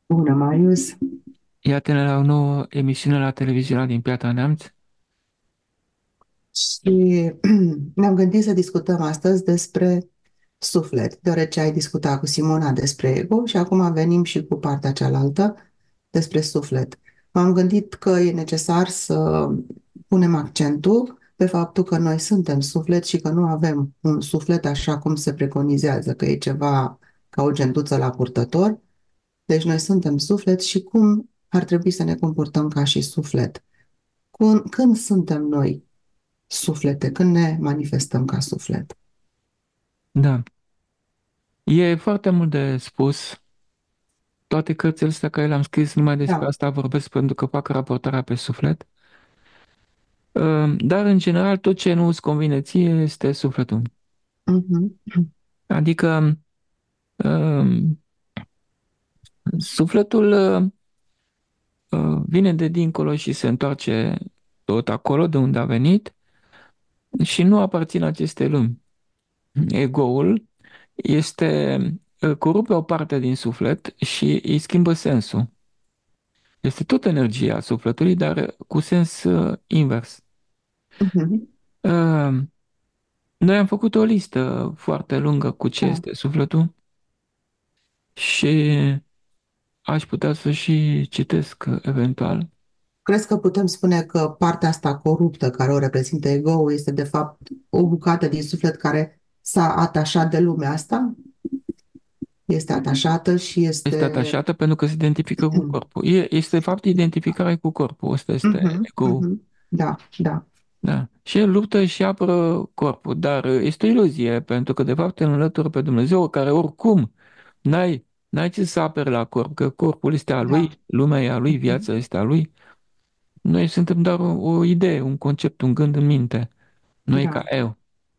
Bună, Marius! Iată-ne la o nouă emisiune la televiziunea din Piatra Neamț. Și ne-am gândit să discutăm astăzi despre suflet, deoarece ai discutat cu Simona despre ego și acum venim și cu partea cealaltă despre suflet. M-am gândit că e necesar să punem accentul pe faptul că noi suntem suflet și că nu avem un suflet așa cum se preconizează, că e ceva ca o gentuță la purtător. Deci noi suntem suflet și cum ar trebui să ne comportăm ca și suflet. Când suntem noi suflete, când ne manifestăm ca suflet. Da, e foarte mult de spus. Toate cărțile astea care le-am scris numai despre Da. asta vorbesc pentru că fac raportarea pe suflet. Dar, în general, tot ce nu îți convine ție este sufletul. Mhm. Adică, um, sufletul vine de dincolo și se întoarce tot acolo de unde a venit și nu aparține acestei lumi. Ego-ul este corupe o parte din suflet și îi schimbă sensul. Este tot energia sufletului, dar cu sens invers. Mhm. Uh, Noi am făcut o listă foarte lungă cu ce Da. este sufletul și aș putea să și citesc eventual. Crezi că putem spune că partea asta coruptă care o reprezintă ego este de fapt o bucată din suflet care s-a atașat de lumea asta? Este atașată și Este este... atașată pentru că se identifică cu corpul. Este, de fapt, identificarea cu corpul. Asta este Mhm. ego. Mhm. Da, da, Da. Și el luptă și apără corpul, dar este o iluzie, pentru că de fapt îl înlătură pe Dumnezeu, care oricum n-ai ce să apere la corp, că corpul este a lui, da. lumea e a lui, Mhm. viața este a lui. Noi suntem doar o idee, un concept, un gând în minte. Noi ca Da, eu.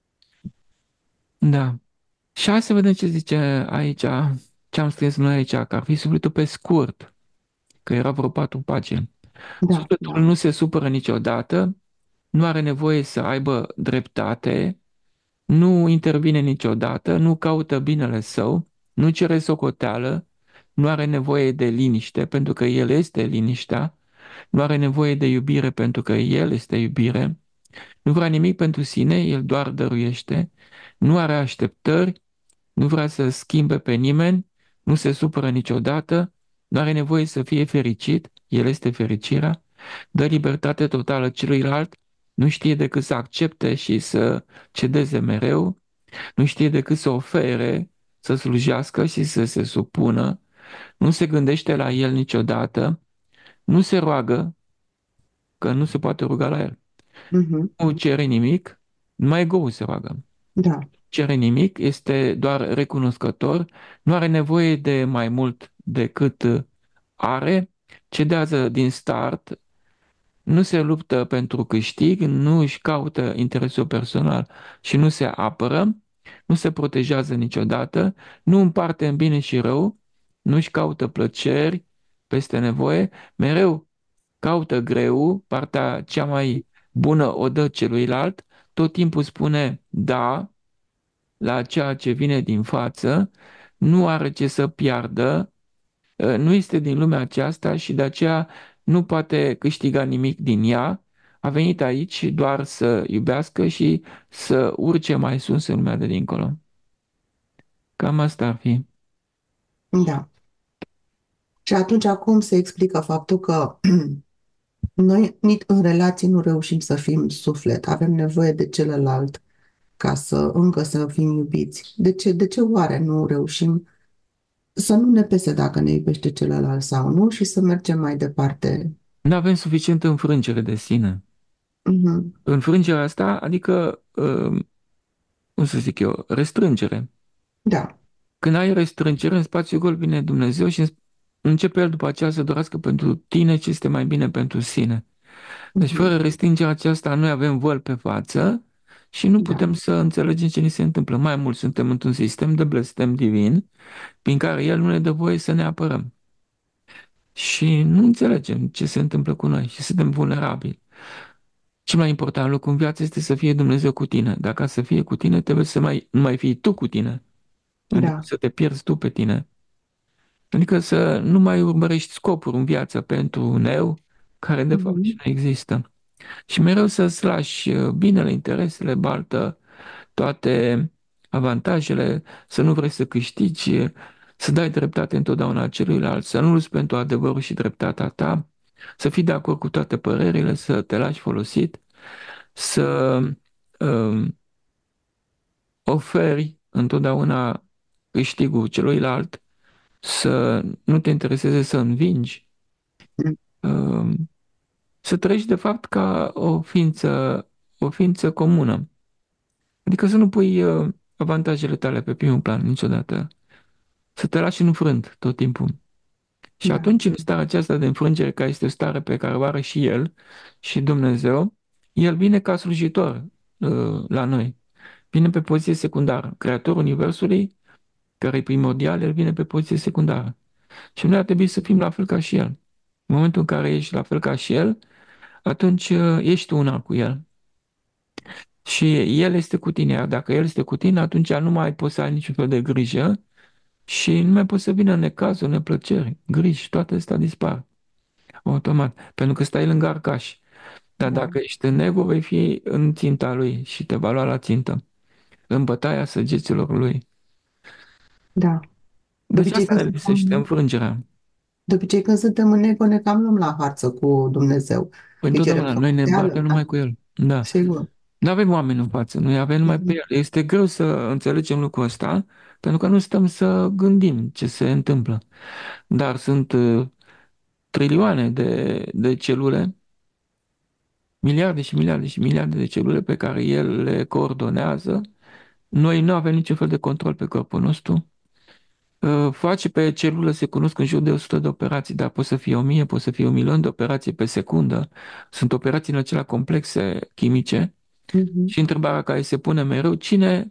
Da. Și hai să vedem ce zice aici, ce am scris noi aici, că ar fi sufletul pe scurt, că era vreo 4 pagini. da, Sufletul da. nu se supără niciodată, nu are nevoie să aibă dreptate, nu intervine niciodată, nu caută binele său, nu cere socoteală, nu are nevoie de liniște pentru că el este liniștea, nu are nevoie de iubire pentru că el este iubire, nu vrea nimic pentru sine, el doar dăruiește, nu are așteptări, nu vrea să schimbe pe nimeni, nu se supără niciodată, nu are nevoie să fie fericit, el este fericirea, dă libertate totală celuilalt, nu știe decât să accepte și să cedeze mereu, nu știe decât să ofere, să slujească și să se supună, nu se gândește la el niciodată, nu se roagă, că nu se poate ruga la el, Mhm. nu cere nimic, numai ego se roagă. Da. Cere nimic, este doar recunoscător, nu are nevoie de mai mult decât are, cedează din start, nu se luptă pentru câștig, nu își caută interesul personal și nu se apără, nu se protejează niciodată, nu împarte în bine și rău, nu își caută plăceri peste nevoie, mereu caută greu, partea cea mai bună o dă celuilalt, tot timpul spune da la ceea ce vine din față, nu are ce să piardă, nu este din lumea aceasta și de aceea nu poate câștiga nimic din ea. A venit aici doar să iubească și să urce mai sus în lumea de dincolo. Cam asta ar fi. Da. Și atunci acum se explică faptul că noi nici în relații nu reușim să fim suflet, avem nevoie de celălalt ca să încă să fim iubiți. De ce oare nu reușim să nu ne pese dacă ne iubește celălalt sau nu și să mergem mai departe? Nu avem suficientă înfrângere de sine. Mhm. Înfrângerea asta, adică, cum să zic eu, restrângere. Da, Când ai restrângere, în spațiul gol vine Dumnezeu și începe El după aceea să dorească pentru tine ce este mai bine pentru sine. Deci, mhm. fără restrângerea aceasta, noi avem văl pe față și nu Da, putem să înțelegem ce ni se întâmplă. Mai mult, suntem într-un sistem de blestem divin prin care El nu ne dă voie să ne apărăm. Și nu înțelegem ce se întâmplă cu noi și suntem vulnerabili. Cel mai important lucru în viață este să fie Dumnezeu cu tine. Dacă să fie cu tine, trebuie să nu mai fii tu cu tine. Adică da, să te pierzi tu pe tine. Adică să nu mai urmărești scopuri în viață pentru un eu care de fapt și Mhm. nu există. Și mereu să-ți lași binele, interesele, baltă, toate avantajele, să nu vrei să câștigi, să dai dreptate întotdeauna celuilalt, să nu lupți pentru adevărul și dreptatea ta, să fii de acord cu toate părerile, să te lași folosit, să um, oferi întotdeauna câștigul celuilalt, să nu te intereseze să învingi, um, să trăiești de fapt ca o ființă comună. Adică să nu pui avantajele tale pe primul plan niciodată. Să te lași înfrânt tot timpul. Și Da, atunci, în starea aceasta de înfrângere, care este o stare pe care o are și El, și Dumnezeu, El vine ca slujitor la noi. Vine pe poziție secundară. Creatorul Universului, care e primordial, El vine pe poziție secundară. Și noi ar trebui să fim la fel ca și El. În momentul în care ești la fel ca și El, atunci ești una cu El. Și El este cu tine, iar dacă El este cu tine, atunci nu mai poți să ai niciun fel de grijă și nu mai poți să vină necazuri, neplăceri, griji, toate astea dispar automat, pentru că stai lângă arcaș. Dar da, dacă ești în ego, vei fi în ținta lui și te va lua la țintă, în bătaia săgeților lui. da. De Deci obicei asta când ne lipsește, suntem, înfrângerea. de obicei când suntem în ego, ne cam luăm la harță cu Dumnezeu. Păi Îi cerem întotdeauna, noi ne socoteală, batem numai da, cu el. Da. sigur. Nu avem oameni în față, noi avem numai pe Mhm. el. Este greu să înțelegem lucrul ăsta, pentru că nu stăm să gândim ce se întâmplă. Dar sunt trilioane de celule, miliarde și miliarde și miliarde de celule pe care el le coordonează. Noi nu avem niciun fel de control pe corpul nostru. Face pe celulă, se cunosc în jur de 100 de operații, dar pot să fie 1000, pot să fie 1.000.000 de operații pe secundă. Sunt operații în acelea complexe chimice Mhm. și întrebarea care se pune mereu, cine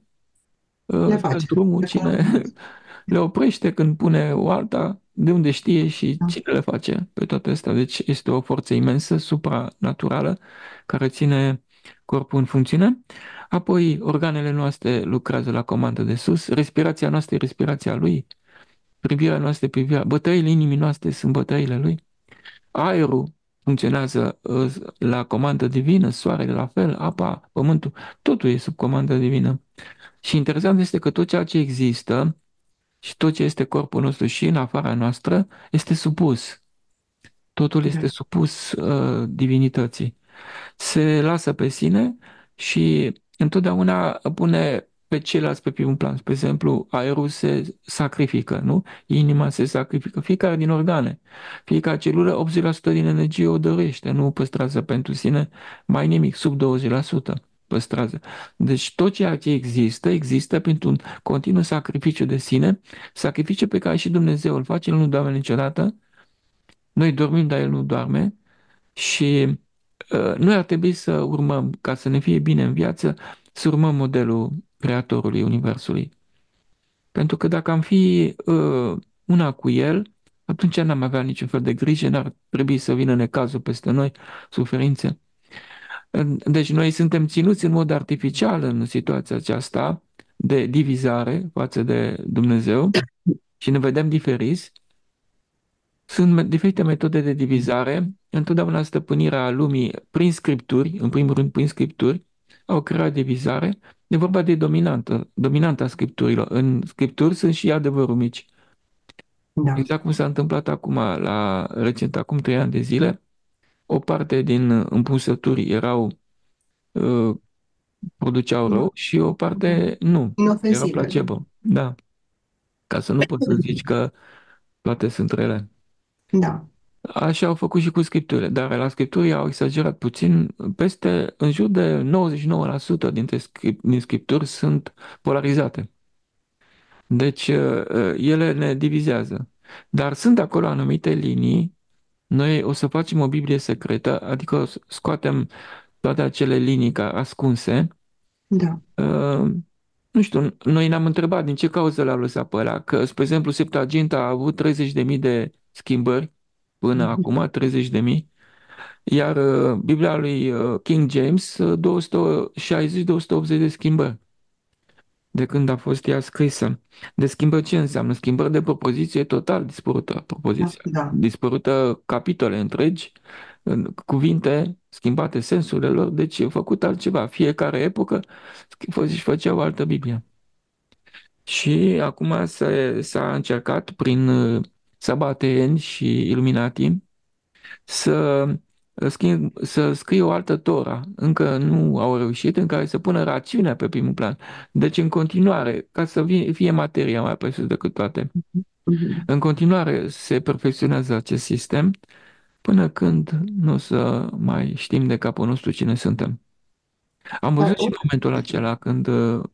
Le dă face, drumul, le cine coordonează. le oprește când pune o alta, de unde știe și Da. cine le face pe toate astea. Deci este o forță imensă, supranaturală, care ține corpul în funcțiune. Apoi, organele noastre lucrează la comandă de sus, respirația noastră e respirația lui, privirea noastră e privirea, bătăile inimii noastre sunt bătăile lui, aerul funcționează la comandă divină, soarele la fel, apa, pământul, totul e sub comandă divină. Și interesant este că tot ceea ce există și tot ce este corpul nostru și în afara noastră este supus. Totul Da. este supus divinității. Se lasă pe sine și întotdeauna pune pe ceilalți pe primul plan. Spre exemplu, aerul se sacrifică, nu? Inima se sacrifică. Fiecare din organe, fiecare celulă, 80% din energie o dăruiește, nu o păstrează pentru sine mai nimic, sub 20% păstrează. Deci tot ceea ce există, există pentru un continuu sacrificiu de sine, sacrificiu pe care și Dumnezeu îl face, El nu doarme niciodată. Noi dormim, dar El nu doarme. Și noi ar trebui să urmăm, ca să ne fie bine în viață, să urmăm modelul Creatorului Universului. Pentru că dacă am fi una cu El, atunci n-am avea niciun fel de grijă, n-ar trebui să vină necazul peste noi, suferințe. Deci noi suntem ținuți în mod artificial în situația aceasta de divizare față de Dumnezeu și ne vedem diferiți. Sunt diferite metode de divizare. Întotdeauna stăpânirea lumii prin scripturi, în primul rând prin scripturi, au creat divizare. E vorba de dominanta scripturilor. În scripturi sunt și adevărul mici. Da. Exact cum s-a întâmplat acum, recent, acum 3 ani de zile, o parte din împunsături uh, produceau rău și o parte nu. Era Inofensive. placebo. Da. Ca să nu poți să zici că toate sunt rele. Da, Așa au făcut și cu scripturile, dar la scripturi au exagerat puțin, în jur de 99% din scripturi sunt polarizate. Deci ele ne divizează. Dar sunt acolo anumite linii, noi o să facem o Biblie secretă, adică o să scoatem toate acele linii ascunse. da. Uh, Nu știu, noi ne-am întrebat din ce cauză le-au lăsat pe alea, că, spre exemplu, Septuaginta a avut 30.000 de schimbări până acum, 30.000. Iar Biblia lui King James, 260-280 de schimbări. de când a fost ea scrisă. De schimbări ce înseamnă? Schimbări de propoziție total dispărută Da, propoziția. da. Dispărută capitole întregi, cuvinte schimbate sensurile lor, deci e făcut altceva. Fiecare epocă își făcea o altă Biblie. Și acum s-a încercat prin sabateeni și iluminati să să scrie o altă Tora. Încă nu au reușit, în care să pună rațiunea pe primul plan. Deci, în continuare, ca să fie materia mai presus decât toate, Mhm. în continuare se perfecționează acest sistem până când nu o să mai știm de capul nostru cine suntem. Am Dar, văzut și momentul acela când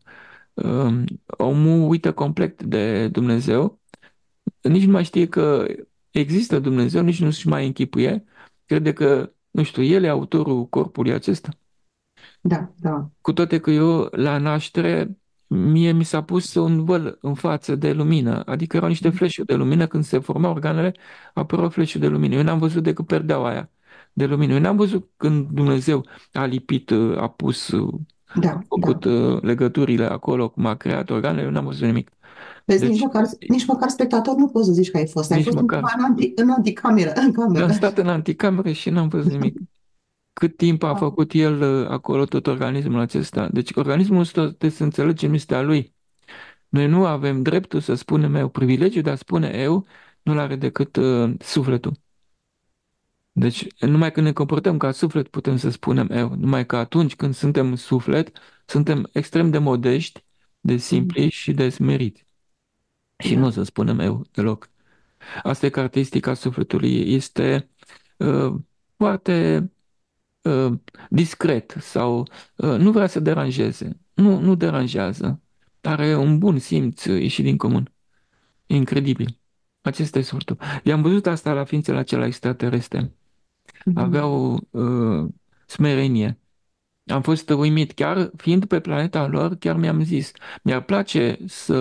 omul uită complet de Dumnezeu, nici nu mai știe că există Dumnezeu, nici nu-și mai închipuie, crede că, nu știu, el e autorul corpului acesta. da, da. Cu toate că eu, la naștere, mie mi s-a pus un văl în față de lumină, adică erau niște fleșuri de lumină, când se formau organele, apăreau fleșuri de lumină. Eu n-am văzut decât perdeaua aia de lumină. Eu n-am văzut când Dumnezeu a lipit, a pus, a Da, făcut da. legăturile acolo, cum a creat organele, eu n-am văzut nimic. Vezi, Deci, nici măcar spectator nu poți să zici că ai fost. Ai nici fost undeva măcar. în anticameră, în Am cameră. stat în anticameră și n-am văzut nimic. Cât timp a Da, făcut el acolo tot organismul acesta. Deci organismul ăsta, trebuie să înțelegem, este a lui. Noi nu avem dreptul să spunem eu. Privilegiul de a spune eu nu-l are decât sufletul. Deci numai când ne comportăm ca suflet putem să spunem eu. Numai că atunci când suntem suflet, suntem extrem de modești, de mhm, simpli și de smeriți. Și nu o da, să spunem eu deloc. Asta e caracteristica sufletului. Este uh, foarte uh, discret sau nu vrea să deranjeze. Nu deranjează. Are un bun simț ieșit din comun. E incredibil. Acesta e sortul. I-am văzut asta la ființele acelea extraterestre. mhm, Aveau smerenie. Am fost uimit. Chiar fiind pe planeta lor, chiar mi-am zis, mi-ar place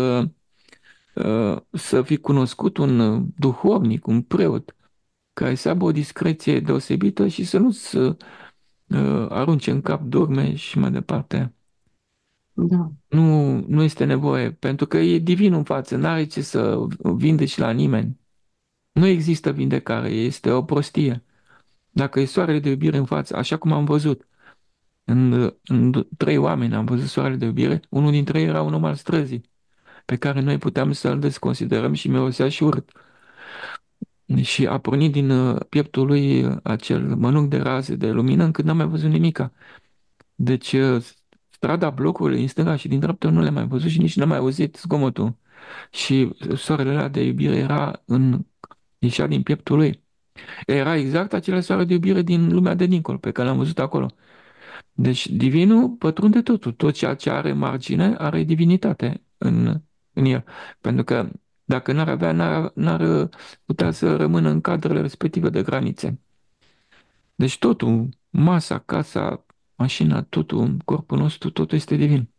să fi cunoscut un duhovnic, un preot, care să aibă o discreție deosebită și să nu se arunce în cap dogme și mai departe. da, Nu este nevoie, pentru că e divin în față, n-are ce să vindeci la nimeni. Nu există vindecare, este o prostie. Dacă e soarele de iubire în față, așa cum am văzut, în trei oameni am văzut soarele de iubire, unul dintre ei era un om al străzii, pe care noi puteam să-l desconsiderăm și mirosea și urât. Și a pornit din pieptul lui acel mănânc de raze de lumină încât n-am mai văzut nimica. Deci strada blocului în stânga și din dreapta nu le-am mai văzut și nici n-am mai auzit zgomotul. Și soarele ăla de iubire ieșea din pieptul lui. Era exact același soare de iubire din lumea de dincolo, pe care l-am văzut acolo. Deci divinul pătrunde totul. Tot ceea ce are margine are divinitate în el. Pentru că dacă n-ar avea, n-ar putea să rămână în cadrele respective de granițe. Deci totul, masa, casa, mașina, totul, corpul nostru, totul este divin.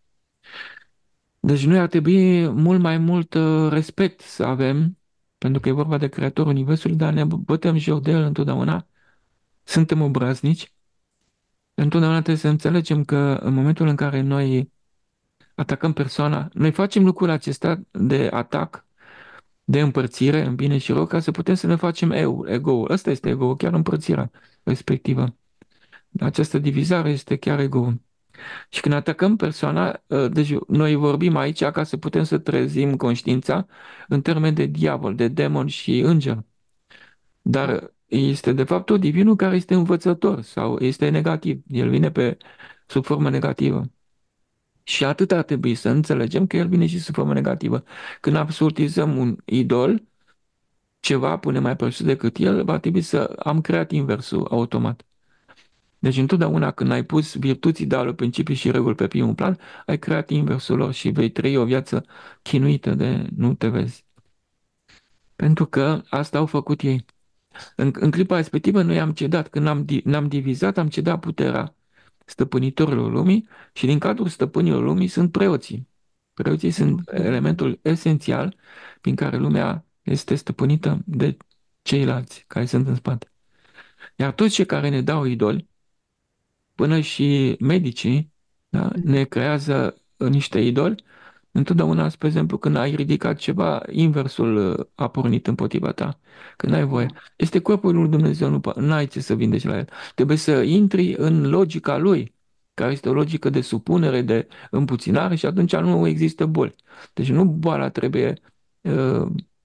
Deci noi ar trebui mult mai mult respect să avem, pentru că e vorba de Creatorul Universului, dar ne bătem joc de el întotdeauna. Suntem obraznici. Întotdeauna trebuie să înțelegem că în momentul în care noi atacăm persoana, noi facem lucrul acesta de atac, de împărțire în bine și rău, ca să putem să ne facem ego-ul. Ăsta este ego-ul, chiar împărțirea respectivă. Această divizare este chiar ego-ul. Și când atacăm persoana, deci noi vorbim aici ca să putem să trezim conștiința în termen de diavol, de demon și înger. da, Dar este de fapt tot divinul care este învățător sau este negativ. El vine sub formă negativă. Și atât ar trebui să înțelegem că el vine și sub formă negativă. Când absolutizăm un idol, ceva pune mai presus decât el, va trebui să am creat inversul automat. Deci întotdeauna când ai pus virtuți, idealuri, principii și reguli pe primul plan, ai creat inversul lor și vei trăi o viață chinuită de nu te vezi. Pentru că asta au făcut ei. În clipa respectivă noi am cedat, când ne-am divizat, am cedat puterea stăpânitorilor lumii și din cadrul stăpânilor lumii sunt preoții. Preoții sunt elementul esențial prin care lumea este stăpânită de ceilalți care sunt în spate. Iar toți cei care ne dau idoli, până și medicii, da, ne creează niște idoli Întotdeauna, spre exemplu, când ai ridicat ceva, inversul a pornit împotriva ta. Când ai voie. Da. Este corpul lui Dumnezeu, nu ai ce să vindeci la el. Trebuie să intri în logica lui, care este o logică de supunere, de împuținare și atunci nu există boli. Deci nu boala trebuie uh,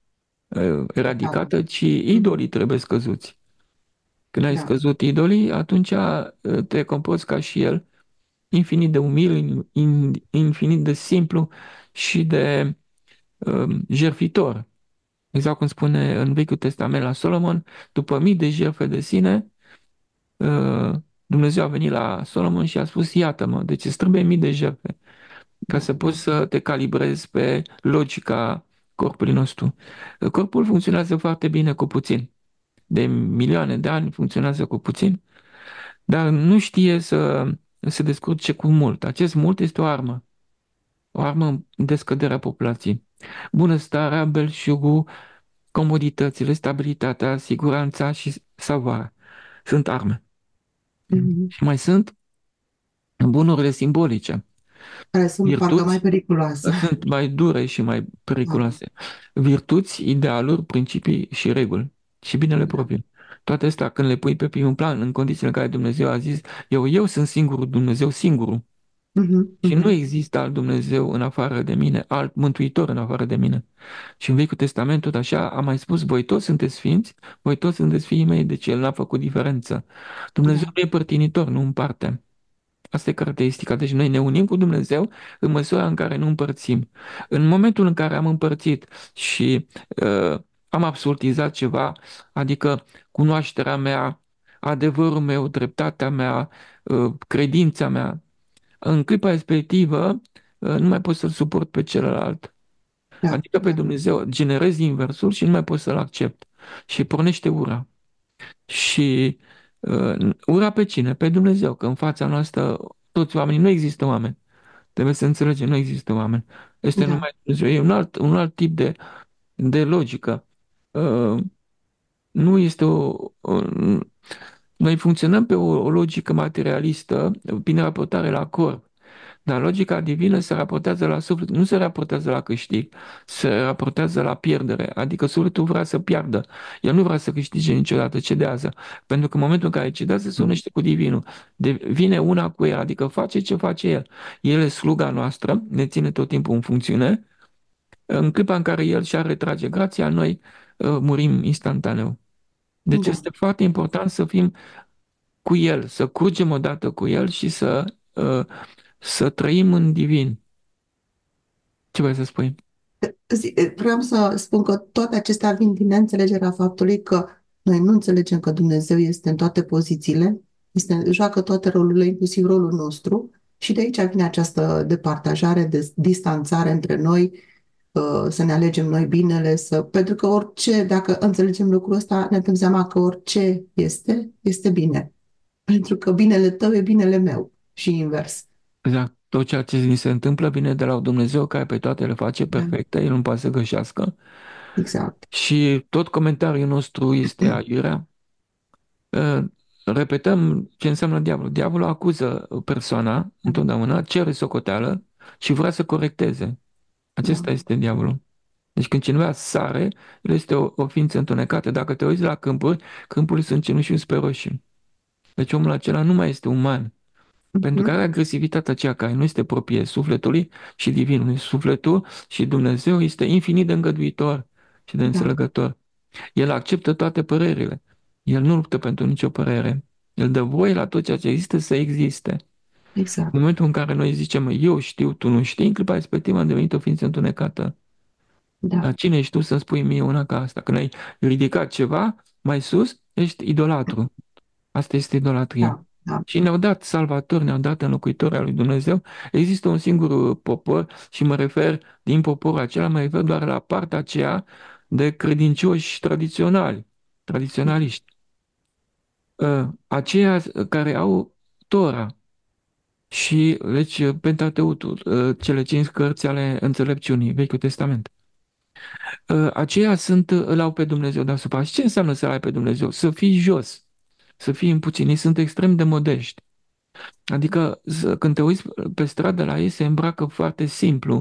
Da. eradicată, ci Mhm. idolii trebuie scăzuți. Când ai Da. scăzut idolii, atunci te comporți ca și el, infinit de umil, infinit de simplu și de jertfitor. Exact cum spune în Vechiul Testament la Solomon, după mii de jertfe de sine, uh, Dumnezeu a venit la Solomon și a spus, iată-mă, deci îți trebuie mii de jertfe ca Da. să poți Da. să te calibrezi pe logica corpului nostru. Corpul funcționează foarte bine cu puțin. De milioane de ani funcționează cu puțin, dar nu știe să se descurce cu mult. Acest mult este o armă de scădere a populației. Bunăstarea, belșugul, comoditățile, stabilitatea, siguranța și salvarea sunt arme. Mhm. Și mai sunt bunurile simbolice. Care sunt parcă mai Virtuți periculoase. sunt mai dure și mai Da. periculoase. Virtuți, idealuri, principii și reguli și binele Da. propriu. Toate astea, când le pui pe primul plan, în condițiile în care Dumnezeu a zis, eu sunt singurul Dumnezeu, singurul. Mhm. Și nu Mhm. există alt Dumnezeu în afară de mine, alt mântuitor în afară de mine. Și în Vechiul Testament tot așa a mai spus, voi toți sunteți sfinți, voi toți sunteți fiii mei, deci El n-a făcut diferență. Dumnezeu Da. nu e părtinitor, nu împarte. Asta e caracteristica. Deci noi ne unim cu Dumnezeu în măsura în care nu împărțim. În momentul în care am împărțit și am absolutizat ceva, adică cunoașterea mea, adevărul meu, dreptatea mea, credința mea, în clipa respectivă nu mai pot să-l suport pe celălalt. Da. Adică pe Da. Dumnezeu generez inversul și nu mai pot să-l accept. Și pornește ura. Și ura pe cine? Pe Dumnezeu, că în fața noastră toți oamenii, nu există oameni. Trebuie să înțelegem, nu există oameni. Este Da. numai Dumnezeu. E un alt tip de logică. Uh, nu este noi funcționăm pe o logică materialistă prin raportare la corp. Dar logica divină se raportează la suflet, nu se raportează la câștig, se raportează la pierdere. Adică sufletul vrea să piardă. El nu vrea să câștige niciodată, cedează. Pentru că în momentul în care cedează, se unește cu divinul. Devine una cu el, adică face ce face el. El e sluga noastră, ne ține tot timpul în funcțiune. În clipa în care el și-ar retrage grația, noi murim instantaneu. Deci Da. este foarte important să fim cu el, să curgem odată cu el și să trăim în divin. Ce vrei să spui? Vreau să spun că toate acestea vin din neînțelegerea faptului că noi nu înțelegem că Dumnezeu este în toate pozițiile, joacă toate rolurile, inclusiv rolul nostru, și de aici vine această departajare, de distanțare între noi, să ne alegem noi binele, pentru că orice, dacă înțelegem lucrul ăsta, ne dăm seama că orice este bine. Pentru că binele tău e binele meu și invers. Exact. Tot ceea ce ni se întâmplă vine de la Dumnezeu care pe toate le face Da, perfecte, El nu poate să gășească. exact. Și tot comentariul nostru este aiurea. Uh, Repetăm ce înseamnă diavolul. Diavolul acuză persoana întotdeauna, cere socoteală și vrea să corecteze. Da, Acesta este diavolul. Deci când cineva sare, el este o ființă întunecată. Dacă te uiți la câmpuri, câmpurile sunt cenușii spre roșii. Deci omul acela nu mai este uman. Pentru că mhm, are agresivitatea aceea care nu este proprie sufletului și divinului. Sufletul și Dumnezeu este infinit de îngăduitor și de da, înțelegător. El acceptă toate părerile. El nu luptă pentru nicio părere. El dă voie la tot ceea ce există să existe. În exact. momentul în care noi zicem, eu știu, tu nu știi, în clipa respectivă am devenit o ființă întunecată. Da, Dar cine ești tu să spui mie una ca asta? Când ai ridicat ceva mai sus, ești idolatru. Asta este idolatria. da, da, Și ne-au dat salvatori, ne-au dat înlocuitori al lui Dumnezeu. Există un singur popor și mă refer, din poporul acela, mă refer doar la partea aceea de credincioși tradiționali, tradiționaliști. Aceia care au Tora și, deci, Pentateutul, cele cinci cărți ale înțelepciunii, Vechiul Testament. Aceia îl au pe Dumnezeu deasupra. Și ce înseamnă să-l ai pe Dumnezeu? Să fii jos, să fii împuținit, sunt extrem de modești. Adică când te uiți pe stradă la ei se îmbracă foarte simplu,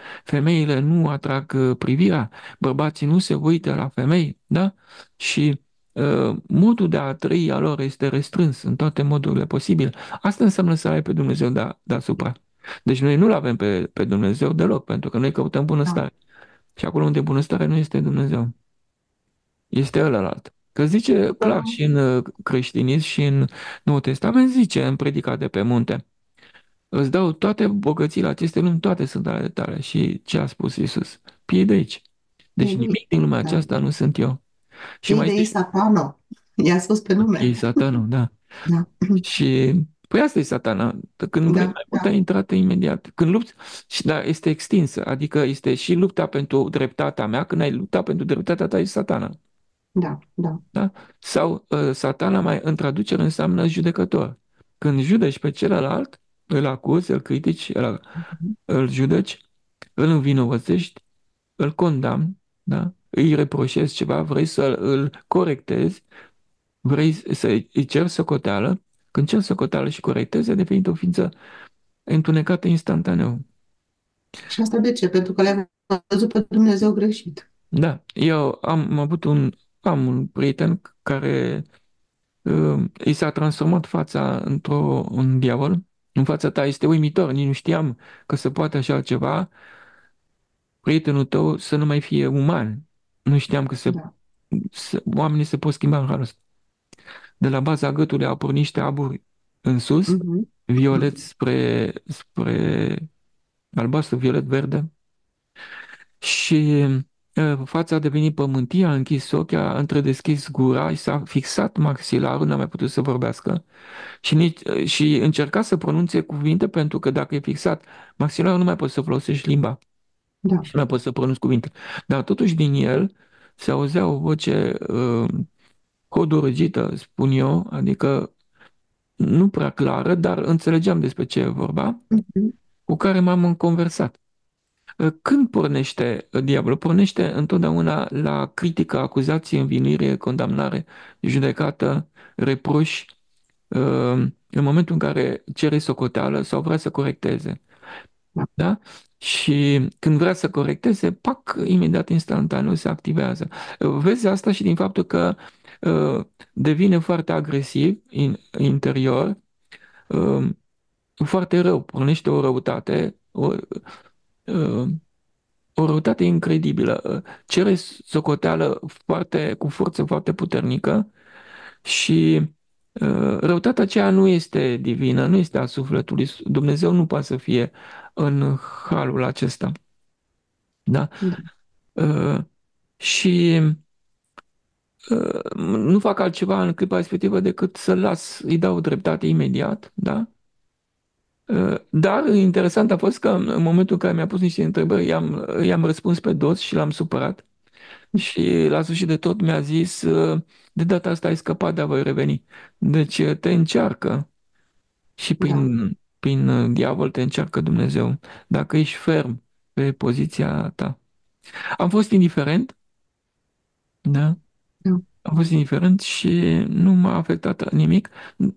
femeile nu atrag privirea, bărbații nu se uită la femei, da? Și modul de a trăi a lor este restrâns în toate modurile posibile. Asta înseamnă să ai pe Dumnezeu deasupra. Deci noi nu-L avem pe Dumnezeu deloc, pentru că noi căutăm Da. bunăstare. Și acolo unde bunăstare nu este Dumnezeu, este ălălalt. Că zice clar Da. și în creștinism și în Noul Testament, zice în Predica de pe munte, îți dau toate bogățiile acestei lumi, toate sunt ale tale. Și ce a spus Iisus? Piei de aici. Deci E nimic lui. din lumea Da. aceasta nu sunt eu. Și mai Fidei zice, satano. I-a spus pe nume. e satanul, da. Da. Și păi asta e satana. Când vrei Da, mai mult, ai da, intrat imediat. Când lupți, și da, este extinsă. Adică este și lupta pentru dreptatea mea. Când ai luptat pentru dreptatea ta, e satana. da, da. Da? Sau satana mai în traducere înseamnă judecător. Când judeci pe celălalt, îl acuzi, îl critici, Mhm. îl judeci, îl învinovățești, îl condamni, da? Îi reproșezi ceva, vrei să îl corectezi, vrei să îi ceri socoteală. Când ceri socoteală și corectezi, ai devenit o ființă întunecată instantaneu. Și asta de ce? Pentru că le-am văzut pe Dumnezeu greșit. Da, eu am un prieten care i s-a transformat fața un diavol. În fața ta este uimitor, nici nu știam că se poate așa ceva. Prietenul tău să nu mai fie uman. Nu știam că Da. oamenii se pot schimba în halul ăsta. De la baza gâtului au pornit niște aburi în sus, Mhm. violet spre albastru, violet verde. Și fața a devenit pământie, a închis ochii, a întredeschis gura și s-a fixat maxilarul, n-a mai putut să vorbească. Și încerca să pronunțe cuvinte pentru că dacă e fixat maxilarul nu mai poți să folosești limba Da. și nu mai poți să pronunți cuvinte. Dar totuși din el se auzea o voce codurăgită, spun eu, adică nu prea clară, dar înțelegeam despre ce e vorba, Mhm. cu care m-am conversat. Când pornește diavolul? Pornește întotdeauna la critică, acuzație, învinuire, condamnare, judecată, reproș, în momentul în care cere socoteală sau vrea să corecteze. Da. Da? Și când vrea să corecteze, pac, imediat, instantaneu se activează. Vezi asta și din faptul că devine foarte agresiv interior, uh, foarte rău, pornește o răutate, uh, o răutate incredibilă. Cere socoteală cu forță foarte puternică și răutatea aceea nu este divină, nu este a sufletului. Dumnezeu nu poate să fie în halul acesta. Da? Da. Uh, și nu fac altceva în clipa respectivă decât să-l las, îi dau dreptate imediat, da? Dar interesant a fost că în momentul în care mi-a pus niște întrebări, i-am răspuns pe dos și l-am supărat. Și la sfârșit de tot mi-a zis, de data asta ai scăpat, dar voi reveni. Deci te încearcă și Da. prin diavol te încearcă Dumnezeu, dacă ești ferm pe poziția ta. Am fost indiferent, da? Da. Am fost indiferent și nu m-a afectat nimic.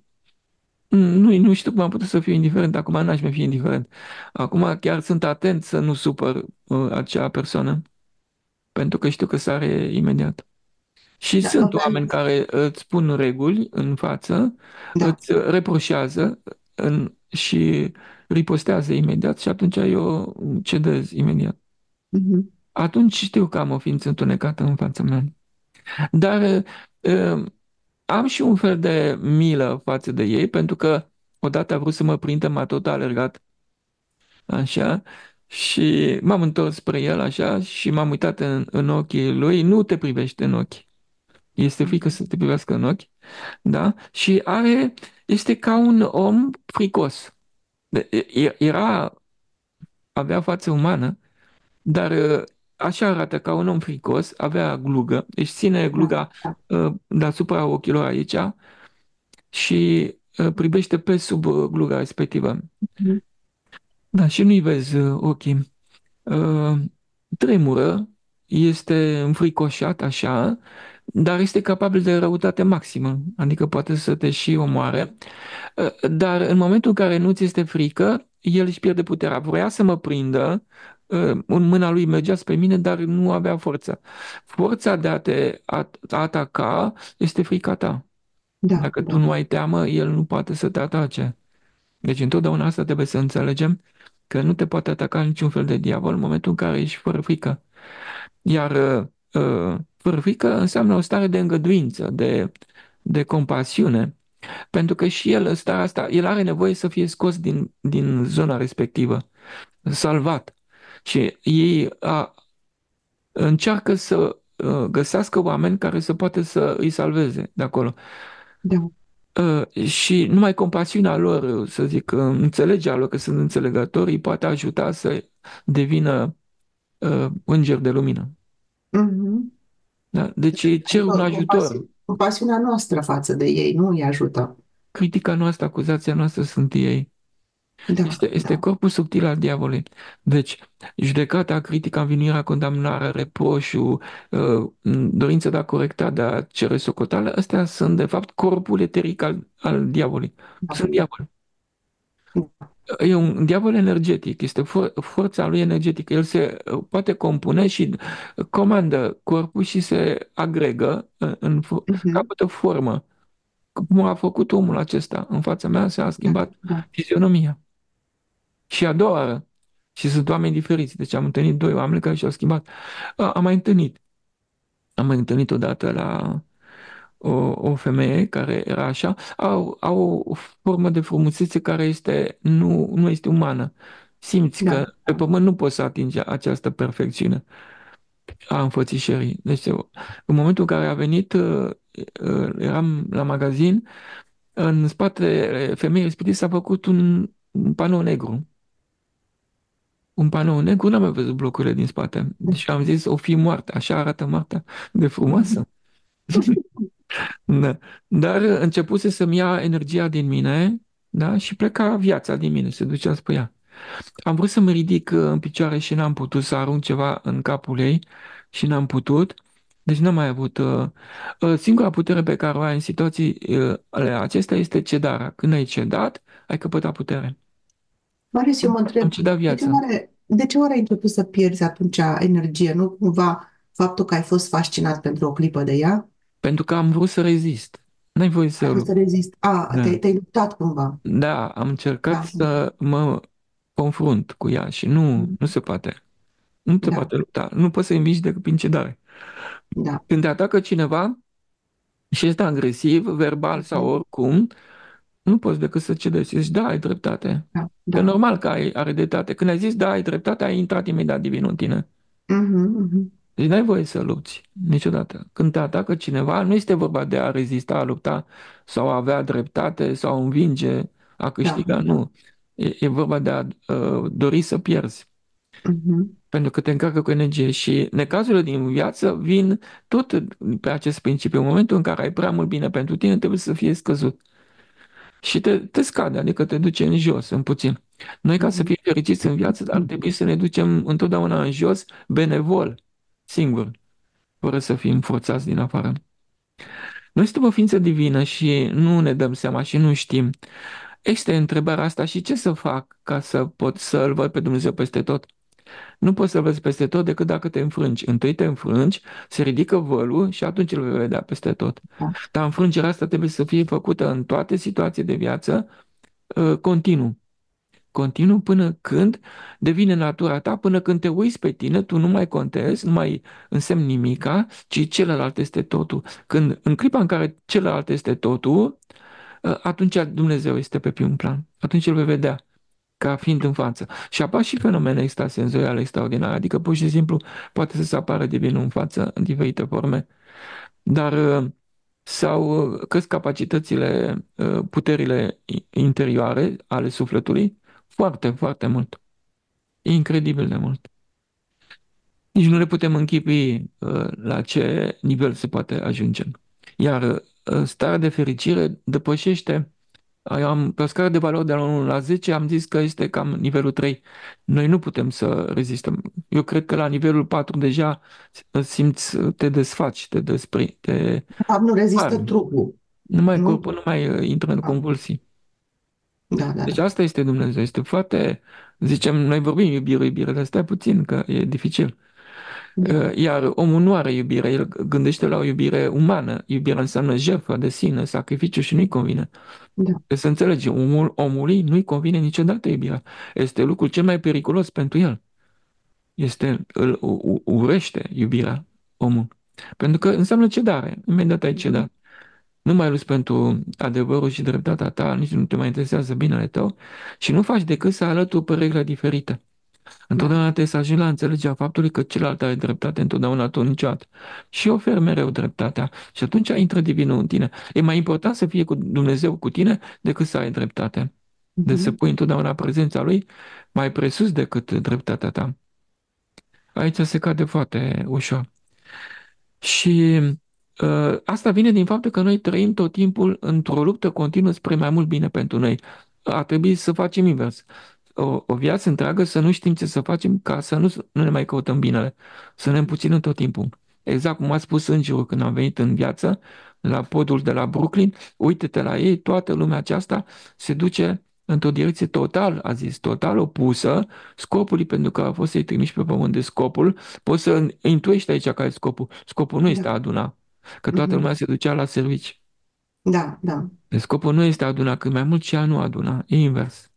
Nu știu cum am putut să fiu indiferent, acum n-aș mai fi indiferent. Acum chiar sunt atent să nu supăr acea persoană, pentru că știu că sare imediat. Și Da. Nu sunt oameni pentru... care îți pun reguli în față, Da. îți reproșează și ripostează imediat și atunci eu cedez imediat. Mhm. Atunci știu că am o ființă întunecată în fața mea. Dar uh, am și un fel de milă față de ei, pentru că odată a vrut să mă prindă, m-a tot alergat așa și m-am întors spre el așa și m-am uitat în ochii lui. Nu te privește în ochi. Este frică să te privească în ochi, da? Și este ca un om fricos. Avea față umană, dar așa arată ca un om fricos, avea glugă, își ține Da. gluga Da. deasupra ochilor aici și privește pe sub gluga respectivă. Mhm. Da, și nu-i vezi ochii. Uh, Tremură, este înfricoșat așa, dar este capabil de răutate maximă, adică poate să te și omoare. Dar în momentul în care nu ți este frică, el își pierde puterea. Vrea să mă prindă, Mâna lui mergea spre mine, dar nu avea forța. Forța de a te ataca este frica ta. Da, Dacă tu da. nu ai teamă, el nu poate să te atace. Deci întotdeauna asta trebuie să înțelegem, că nu te poate ataca niciun fel de diavol în momentul în care ești fără frică. Iar fără frică înseamnă o stare de îngăduință, de compasiune, pentru că și el, în starea asta, el are nevoie să fie scos din zona respectivă, salvat. Și ei încearcă să găsească oameni care să poată să îi salveze de acolo. Da. Și numai compasiunea lor, să zic, înțelegerea lor că sunt înțelegători, îi poate ajuta să devină îngeri de lumină. Mhm. Da? Deci cer un Adică ajutor. compasiunea noastră față de ei nu îi ajută. Critica noastră, acuzația noastră sunt ei. Da, Este da. corpul subtil al diavolului. Deci, judecata, critica, învinuirea, condamnarea, reproșul, dorința de a corecta, de a cere socoteală, astea sunt, de fapt, corpul eteric al diavolului. Da. Sunt diavol. E un diavol energetic, este forța lui energetică. El se poate compune și comandă corpul și se agregă Mhm. capătă formă. Cum a făcut omul acesta în fața mea, s-a Da, schimbat da. fizionomia. Și a doua oară. Și sunt oameni diferiți. Deci am întâlnit doi oameni care și-au schimbat. Am mai întâlnit. Am mai întâlnit odată la o femeie care era așa. Au o formă de frumusețe care nu este umană. Simți Da, că pe da. pământ nu poți să atingi această perfecțiune a înfățișării. Deci, în momentul în care a venit, eram la magazin, în spatele femeii respective s-a făcut un panou negru. Un panou negru, n-am mai văzut blocurile din spate. Și am zis, o fi moartă, așa arată moartea de frumoasă. Da. Dar începuse să-mi ia energia din mine, da? Și pleca viața din mine, se ducea spre ea. Am vrut să mă ridic în picioare și n-am putut să arunc ceva în capul ei și n-am putut. Deci n-am mai avut. Singura putere pe care o ai în situații ale acestea este cedarea. Când ai cedat, ai căpătat putere. Marius, eu mă Am întreb, cedat viața. de ce oare ai început să pierzi atunci energie? Nu cumva faptul că ai fost fascinat pentru o clipă de ea? Pentru că am vrut să rezist. N-ai voie Ai să vrut să lupt. rezisti? Da. Te-ai luptat cumva. Da, am încercat Da, să mă confrunt cu ea și nu se poate. Nu se da, poate lupta. Nu poți să învingi decât prin cedare. da. Când te atacă cineva și este agresiv, verbal sau Mhm. oricum, nu poți decât să cedezi. Zici, da, ai dreptate. Da, Că da. normal că are dreptate. Când ai zis, da, ai dreptate, ai intrat imediat divinul în tine. Mhm, mhm. Deci n-ai voie să lupți niciodată. Când te atacă cineva, nu este vorba de a rezista, a lupta sau a avea dreptate sau a învinge, a Da, câștiga. da. Nu. E vorba de a dori să pierzi. Mhm, Pentru că te încarcă cu energie și necazurile din viață vin tot pe acest principiu. În momentul în care ai prea mult bine pentru tine, trebuie să fie scăzut. Și te scade, adică te duce în jos, în puțin. Noi, ca să mhm. fim fericiți în viață, ar trebui să ne ducem întotdeauna în jos, benevol, singur, fără să fim forțați din afară. Noi suntem o ființă divină și nu ne dăm seama și nu știm. Este întrebarea asta și ce să fac ca să pot să-L văd pe Dumnezeu peste tot? Nu poți să-L vezi peste tot decât dacă te înfrângi. Întâi te înfrângi, se ridică vălul și atunci îl vei vedea peste tot. Da. Dar înfrângerea asta trebuie să fie făcută în toate situații de viață, continuu. Continuu până când devine natura ta, până când te uiți pe tine, tu nu mai contezi, nu mai însemni nimica, ci celălalt este totul. Când, în clipa în care celălalt este totul, atunci Dumnezeu este pe prim plan. Atunci îl vei vedea ca fiind în față. Și apar și fenomene extrasenzoriale extraordinare, adică pur și simplu poate să se apară divinul în față în diferite forme, dar sau cresc capacitățile, puterile interioare ale sufletului foarte, foarte mult. Incredibil de mult. Nici nu le putem închipui la ce nivel se poate ajunge. Iar starea de fericire depășește. Pe o scară de valori de la 1 la 10 am zis că este cam nivelul 3. Noi nu putem să rezistăm. Eu cred că la nivelul 4 deja simți, te desfaci, te despri, te De fapt, nu rezistă spargi. trupul. Nu mai Nu? corpul nu mai intră în Da, convulsii. da, da. Deci Da. asta este Dumnezeu. Este foarte Zicem, noi vorbim iubire, iubire, dar stai puțin, că e dificil. Da, Iar omul nu are iubire, el gândește la o iubire umană. Iubirea înseamnă jertfă de sine, sacrificiu și nu-i convine. da, Să înțelegi, omului nu-i convine niciodată iubirea. Este lucrul cel mai periculos pentru el. Urăște iubirea omul. Pentru că înseamnă cedare. Imediat ai mhm, cedat. Nu mai lupți pentru adevărul și dreptatea ta, nici nu te mai interesează binele tău și nu faci decât să alături pe regle diferite. da, Întotdeauna trebuie să ajungi la înțelegerea faptului că celălalt are dreptate întotdeauna, tu niciodată. Și oferi mereu dreptatea. Și atunci intră divinul în tine. E mai important să fie cu Dumnezeu cu tine decât să ai dreptate. Deci să mhm, pui întotdeauna prezența Lui mai presus decât dreptatea ta. Aici se cade foarte ușor. Și asta vine din faptul că noi trăim tot timpul într-o luptă continuă spre mai mult bine pentru noi. Ar trebui să facem invers. O viață întreagă să nu știm ce să facem ca să nu ne mai căutăm binele, să ne împuținăm tot timpul. Exact cum a spus îngerul când am venit în viață, la podul de la Brooklyn, uite-te la ei, toată lumea aceasta se duce într-o direcție total, a zis, total opusă scopului, pentru că a fost să-i trimiși pe pământ de scopul. Poți să intuiești aici care e scopul. Scopul nu este a da, aduna, că toată mhm, lumea se ducea la servici. da, da, Deci scopul nu este a aduna, cât mai mult, ci a nu aduna. E invers.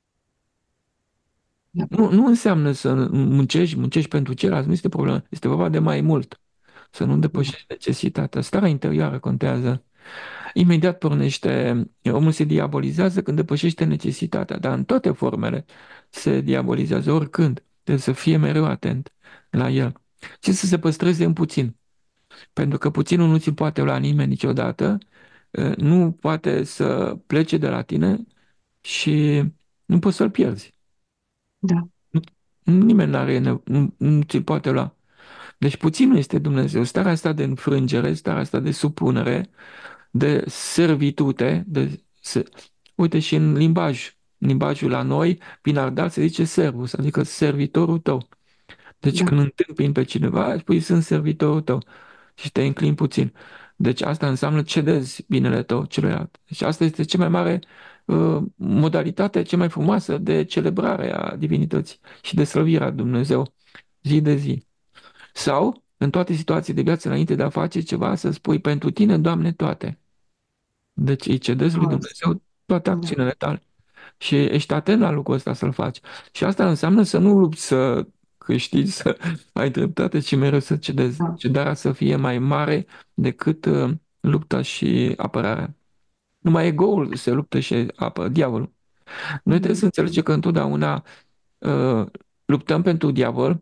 da, Nu înseamnă să muncești pentru ceilalți, nu este problemă. Este vorba de mai mult. Să nu da, depășești necesitatea. Starea interioară contează. Imediat pornește, omul se diabolizează când depășește necesitatea, dar în toate formele se diabolizează, oricând. Trebuie să fie mereu atent la el. Și să se păstreze în puțin. Pentru că puținul nu ți poate lua nimeni niciodată, nu poate să plece de la tine și nu poți să-l pierzi. da, Nimeni nu ți-l poate lua. Deci puținul este Dumnezeu. Starea asta de înfrângere, starea asta de supunere, de servitute, uite și în limbajul la noi, prin Ardal se zice servus, adică servitorul tău. Deci da, când întâmpini pe cineva, spui sunt servitorul tău și te înclini puțin. Deci asta înseamnă cedezi binele tău celuilalt. Deci asta este cea mai mare modalitate, cea mai frumoasă de celebrare a divinității și de slăvirea Dumnezeu zi de zi. Sau, în toate situațiile de viață, înainte de a face ceva, să spui pentru tine, Doamne, toate. Deci îi cedezi lui frumos, Dumnezeu toate da, acțiunile tale. Și ești atent la lucrul ăsta să-l faci. Și asta înseamnă să nu lupți să câștigi, să ai dreptate, ci mereu să cedezi. da, Cedarea să fie mai mare decât lupta și apărarea. Numai ego-ul se luptă și apără, diavolul. Noi trebuie să mhm, înțelegem că întotdeauna uh, luptăm pentru diavol,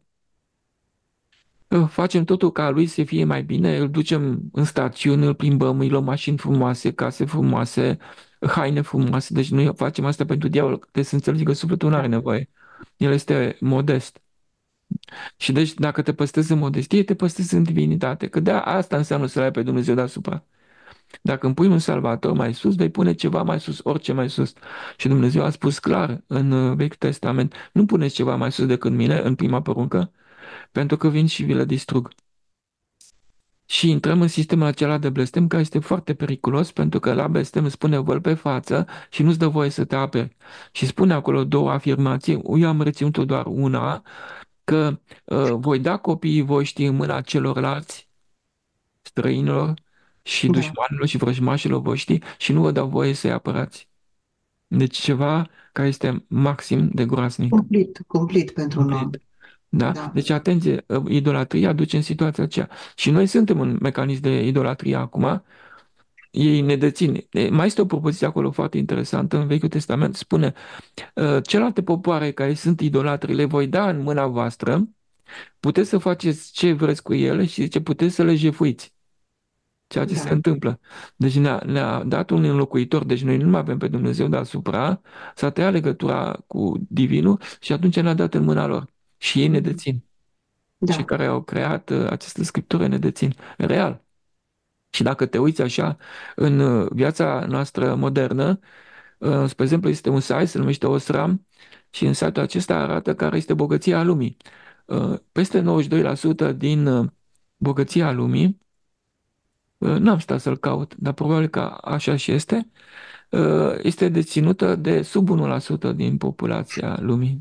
facem totul ca lui să fie mai bine, îl ducem în stațiune, îl plimbăm, îi luăm mașini frumoase, case frumoase, haine frumoase. Deci noi facem asta pentru diavol. Trebuie să înțelegi că sufletul nu are da, nevoie. El este modest. Și deci dacă te păstrezi în modestie, te păstrezi în divinitate. Că de asta înseamnă să-L ai pe Dumnezeu deasupra. Dacă îmi pui un salvator mai sus, vei pune ceva mai sus, orice mai sus. Și Dumnezeu a spus clar în Vechiul Testament, nu puneți ceva mai sus decât mine, în prima poruncă, pentru că vin și vi le distrug. Și intrăm în sistemul acela de blestem care este foarte periculos pentru că la blestem îți spune văl pe față și nu-ți dă voie să te aperi. Și spune acolo două afirmații, eu am reținut doar una, că voi da copiii voștri în mâna celorlalți străinilor și da, dușmanilor și vrăjmașilor voștri și nu vă dau voie să-i apărați. Deci ceva care este maxim de groaznic. cumplit, cumplit pentru un om, Cumplit. Da? da, Deci, atenție, idolatria duce în situația aceea. Și noi suntem în mecanism de idolatrie acum, ei ne dețin. Mai este o propoziție acolo foarte interesantă în Vechiul Testament. Spune, celelalte popoare care sunt idolatri le voi da în mâna voastră, puteți să faceți ce vreți cu ele și zice, puteți să le jefuiți. Ceea ce se da, întâmplă. Deci ne-a dat un înlocuitor, deci noi nu mai avem pe Dumnezeu deasupra, s-a tăiat legătura cu Divinul și atunci ne-a dat în mâna lor. Și ei ne mhm, dețin. Cei da, care au creat această scriptură ne dețin. Real. Și dacă te uiți așa în viața noastră modernă, spre exemplu, este un site, se numește Osram, și în site-ul acesta arată care este bogăția lumii. Peste 92% din bogăția lumii, n-am stat să-l caut, dar probabil că așa și este deținută de sub 1% din populația lumii.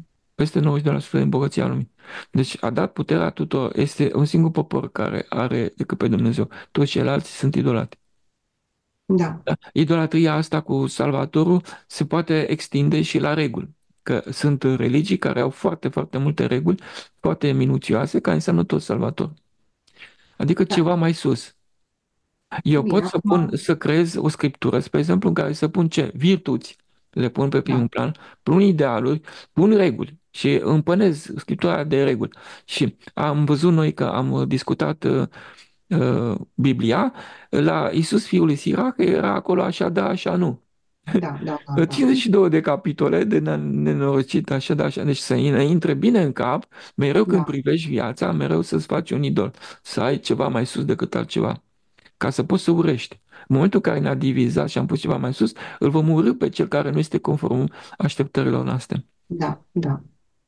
peste 92% din bogăția lumii. Deci a dat puterea tuturor. Este un singur popor care are decât pe Dumnezeu. Toți ceilalți sunt idolați. Da, Da? Idolatria asta cu Salvatorul se poate extinde și la reguli. Că sunt religii care au foarte, foarte multe reguli, foarte minuțioase, care înseamnă tot Salvator. Adică da. ceva mai sus. Eu Bine, pot să pun, acum, să creez o scriptură, spre exemplu, în care să pun ce? Virtuți. Le pun pe primul da, plan, pun idealuri, pun reguli și împănez scriptura de reguli. Și am văzut noi că am discutat Biblia, la Iisus fiul lui Sirac era acolo așa da, așa nu. da, da, da, da, 52 de capitole de nenorocit, așa da, așa. Deci să ne intre bine în cap, mereu când da, privești viața, mereu să-ți faci un idol, să ai ceva mai sus decât altceva, ca să poți să urăști. În momentul în care ne-a divizat și am pus ceva mai sus, îl vom urâ pe cel care nu este conform așteptărilor noastre. da, da,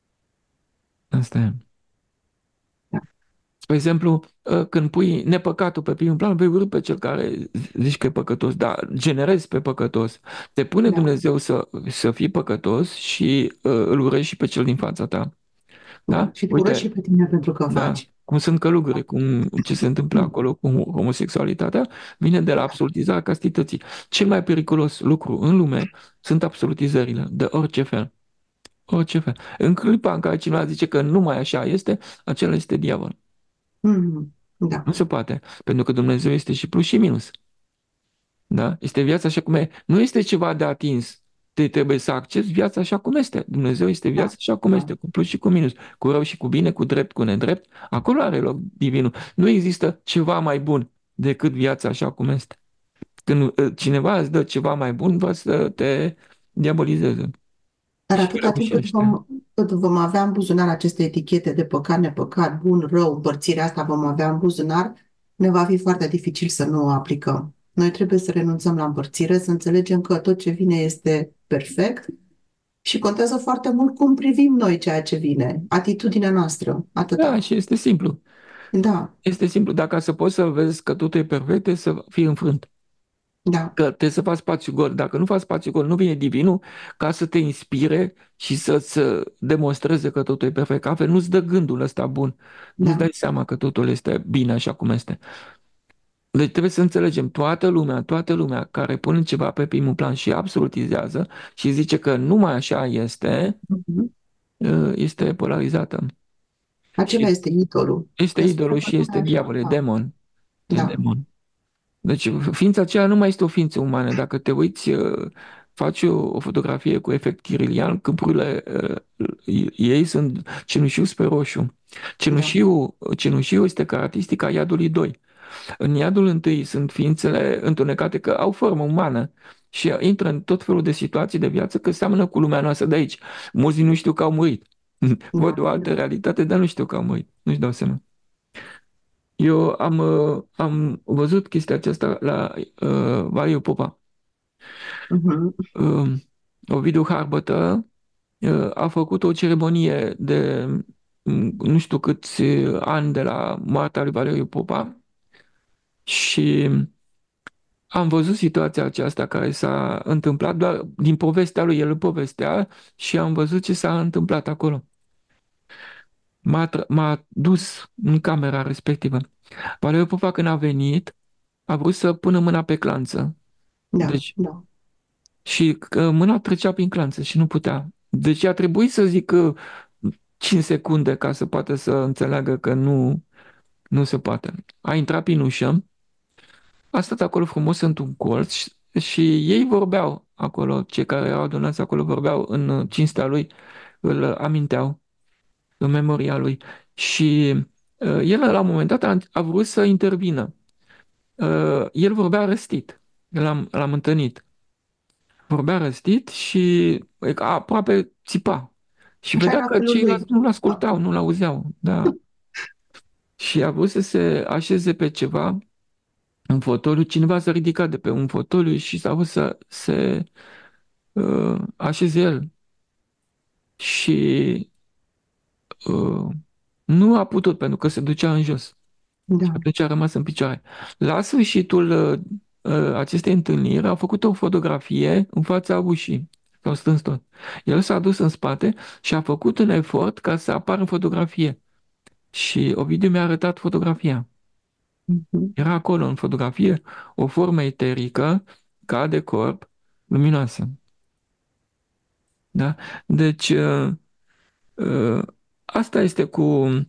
Asta e. da, Spre exemplu, când pui nepăcatul pe primul plan, vei urâ pe cel care zici că e păcătos, dar generezi pe păcătos. Te pune da, Dumnezeu să fii păcătos și îl urăști și pe cel din fața ta. da. Da? Și te urăști și Uite, pe tine pentru că da, faci. cum sunt Da. călugări, ce se întâmplă Mm, acolo cu homosexualitatea, vine de la da, absolutizarea castității. Cel mai periculos lucru în lume sunt absolutizările, de orice fel. Orice fel. În clipa în care cineva zice că numai așa este, acela este diavol. da, Nu se poate, pentru că Dumnezeu este și plus și minus. Da? Este viața așa cum e. Nu este ceva de atins. Te trebuie să accepti viața așa cum este. Dumnezeu este viața da, așa cum da. este, cu plus și cu minus, cu rău și cu bine, cu drept, cu nedrept. Acolo are loc divinul. Nu există ceva mai bun decât viața așa cum este. Când cineva îți dă ceva mai bun, va să te diabolizeze Dar și atâta timp răgușește. cât vom avea în buzunar aceste etichete de păcat, nepăcat, bun, rău, împărțirea asta vom avea în buzunar, ne va fi foarte dificil să nu o aplicăm. Noi trebuie să renunțăm la împărțire, să înțelegem că tot ce vine este perfect și contează foarte mult cum privim noi ceea ce vine, atitudinea noastră, Da, atâta. și este simplu. Da, Este simplu. Dacă să poți să vezi că totul e perfect, trebuie să fii înfrânt. da, Că trebuie să faci spațiu gol. Dacă nu faci spațiu gol, nu vine divinul ca să te inspire și să-ți demonstreze că totul e perfect. Că altfel nu-ți dă gândul ăsta bun. Nu-ți da. dai seama că totul este bine așa cum este. Deci trebuie să înțelegem, toată lumea care pune ceva pe primul plan și absolutizează și zice că numai așa Mhm. este polarizată. Acela Și este idolul. este Le spune idolul că și numai este așa. diavol, e Da, demon. E da, demon. Deci ființa aceea nu mai este o ființă umană. Dacă te uiți, faci o fotografie cu efect kirilian, câmpurile ei sunt cenușiu spre roșu. da, Cenușiu este caracteristica iadului 2. În iadul întâi sunt ființele întunecate că au formă umană și intră în tot felul de situații de viață că seamănă cu lumea noastră de aici. Mulți nu știu că au murit. Văd da, o altă da. realitate, dar nu știu că au murit. Nu-și dau seama. Eu am văzut chestia aceasta la Variu Popa. Mhm. Uh, Ovidiu Harbătă a făcut o ceremonie de nu știu câți ani de la moartea lui Valeriu Popa și am văzut situația aceasta care s-a întâmplat, doar din povestea lui, el îl povestea și am văzut ce s-a întâmplat acolo. M-a dus în camera respectivă. Valeriu Popa când a venit, a vrut să pună mâna pe clanță. Da, Deci da, și mâna trecea prin clanță și nu putea. Deci a trebuit să zic 5 secunde ca să poată să înțeleagă că nu se poate. A intrat prin ușă, a stat acolo frumos într-un colț și ei vorbeau acolo, cei care erau adunați acolo vorbeau în cinstea lui, îl aminteau în memoria lui. Și el la un moment dat a vrut să intervină. El vorbea răstit. L-am întâlnit. Vorbea răstit și aproape țipa. Și așa vedea era că felul ceilalți lui. nu-l Da. ascultau, nu-l auzeau. Da. Și a vrut să se așeze pe ceva, în fotoliu. Cineva s-a ridicat de pe un fotoliu și s-a vrut să se așeze el. Și uh, nu a putut pentru că se ducea în jos. Și Da, atunci a rămas în picioare. La sfârșitul acestei întâlniri a făcut o fotografie în fața ușii. s-au strâns tot. El s-a dus în spate și a făcut un efort ca să apară în fotografie. Și Ovidiu mi-a arătat fotografia. Mhm. Era acolo în fotografie o formă eterică, ca de corp, luminoasă. Da? Deci, uh, asta este cu...